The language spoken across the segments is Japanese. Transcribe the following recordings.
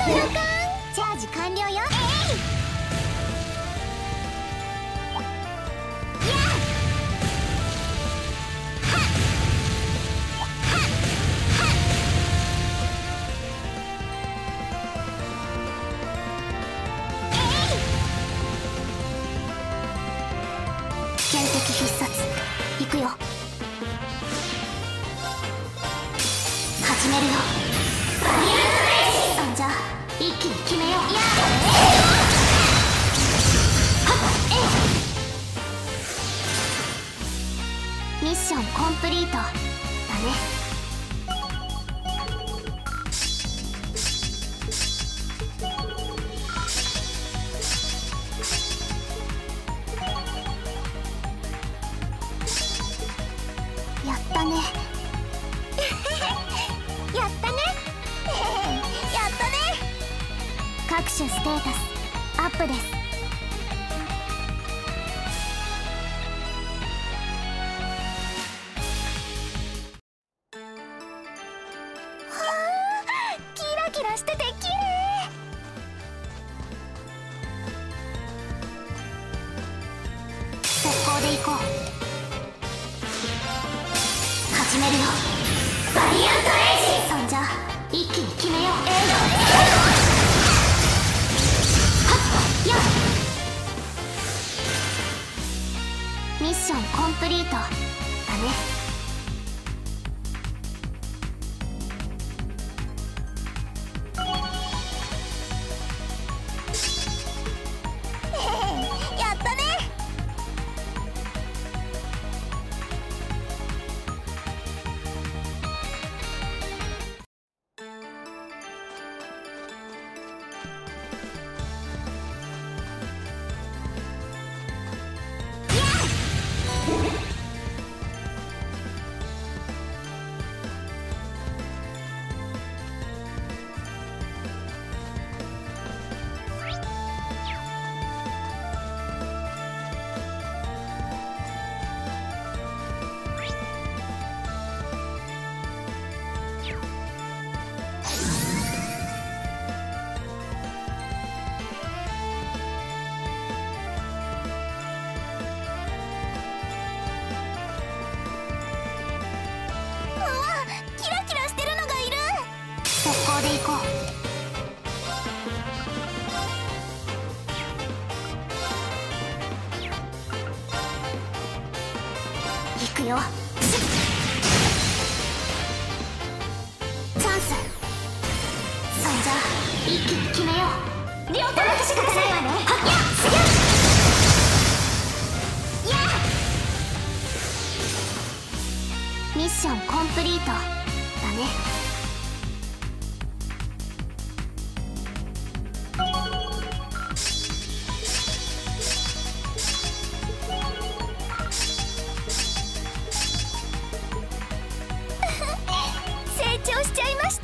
チャージ完了よ。天敵必殺行くよ。始めるよ。そんじゃ一気に決めよう。ミッションコンプリートだね。やったね。やったね。やったね。各種ステータスアップです。はあ、キラキラしてて綺麗。速攻で行こう。始めるよ。バリアントエイジ。そんじゃ一気に決めよう。ミッションコンプリートだね。やったね。キラキラしてるのがいる。速攻で行こう。行くよ。チャンス。そんじゃ一気に決めよう。両手だけ仕方ないわね。ミッションコンプリートだね。成長しちゃいました。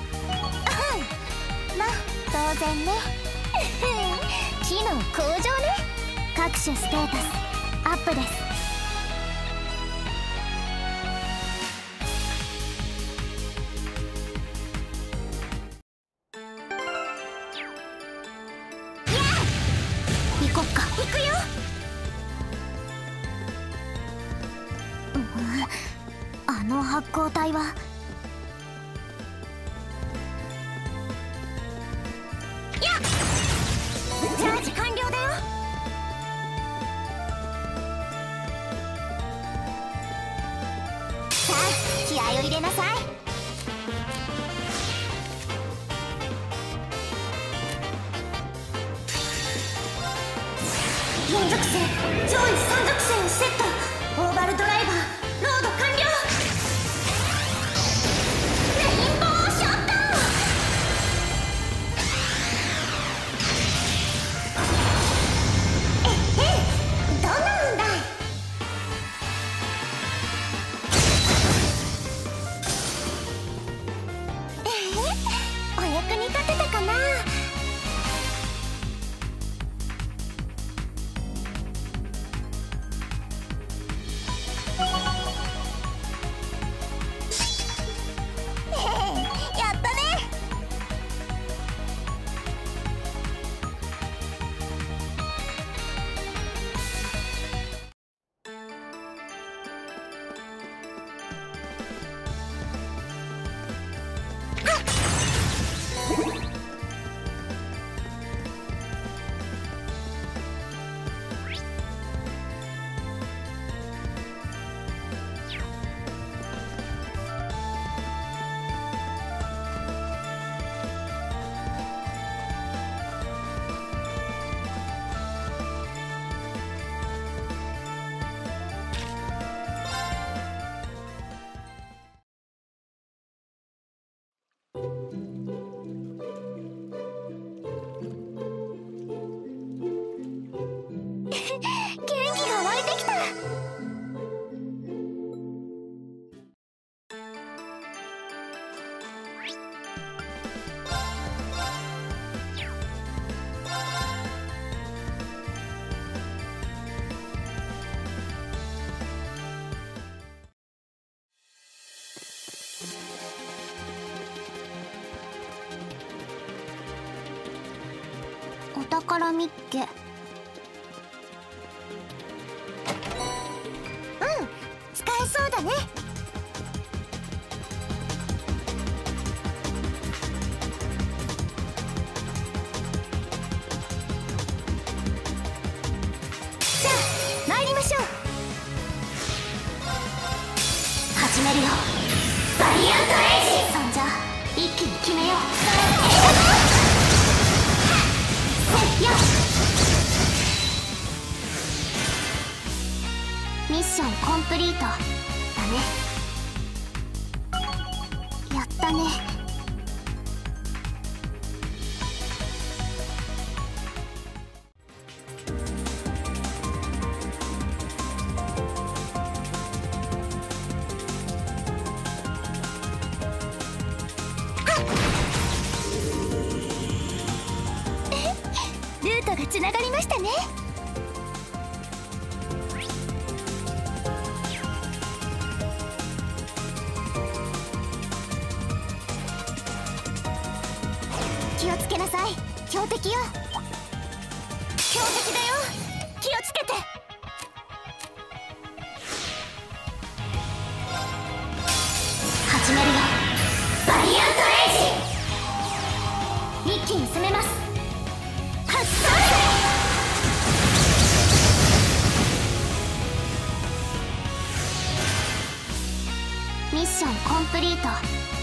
まあ当然ね。機能向上ね。各種ステータスアップです。行こっか。行くよ。あの発光体は。チャージ完了だよ。さあ気合を入れなさい。4属性上位3属性をセット。オーバルドライバーロード完了。レインボーショット。どうなんだい。お役に立てたかな。 お宝みっけ。使えそうだね。じゃあ参りましょう。始めるよ。バリアントエイジ。そんじゃ一気に決めよう。ミッションコンプリートだね。やったね。ルートがつながりましたね。気をつけなさい。標的よ。標的だよ。気をつけて。始めるよ。バリアントエイジ。一気に攻めます。発散せ。ミッションコンプリートだね。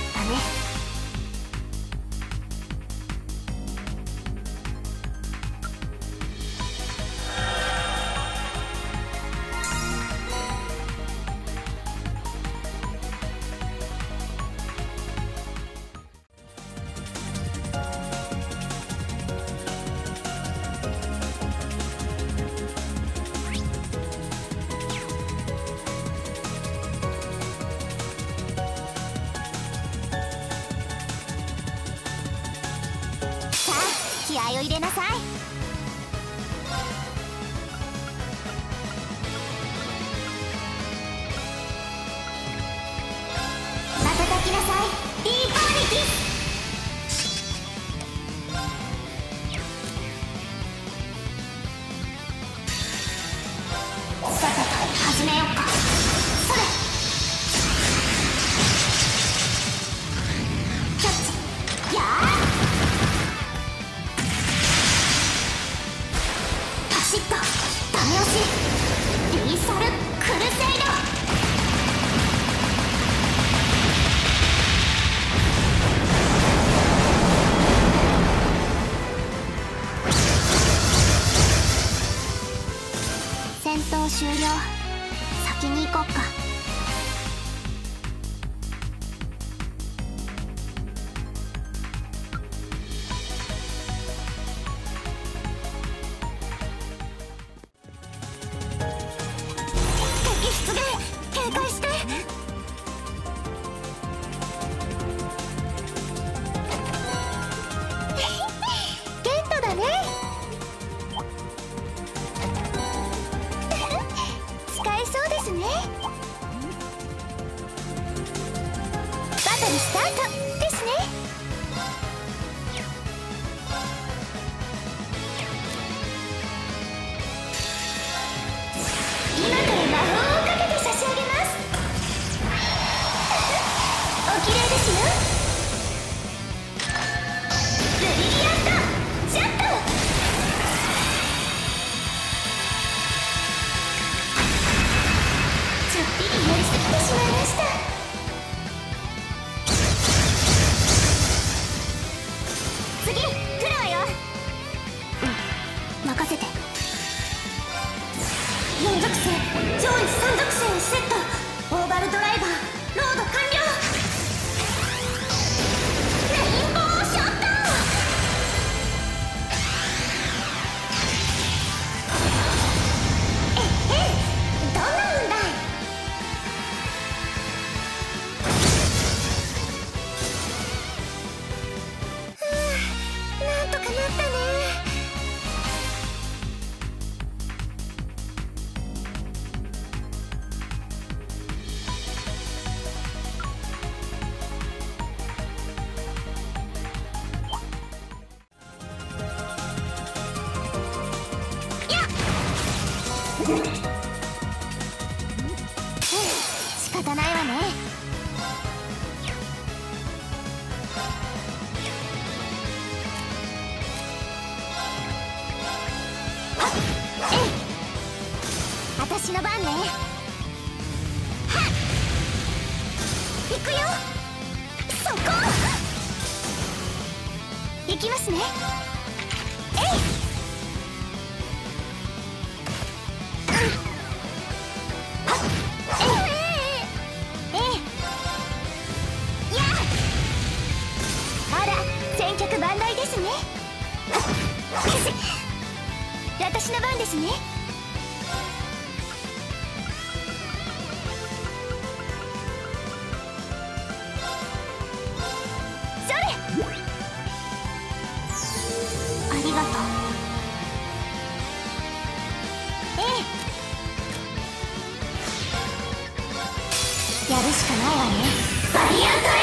気合を入れなさい。瞬きなさい。ディーパー撃。さてと始めよっか。それ。キャッチ。やー。パシッとダメ押し。リーサルクルセイド。戦闘終了。先に行こっか。敵出現。警戒して。ゲットだね。使えそうですね。バトルスタートですね。今から魔法をかけて差し上げます。おきれいですよ。ブリリアントジャット。ちょっぴりやりすぎてしまいました。次来るわよ。任せて。4属性上位3属性をセット。オーバルドライバーロード完了。レインボーショット。どんな運だい。なんとかなったね。 仕方ないわね。私の番ね。はっ、行くよ。そこ行きますね。えい、千客万来ですね。私の番ですね。それ、ありがとう。やるしかないわね。バリアント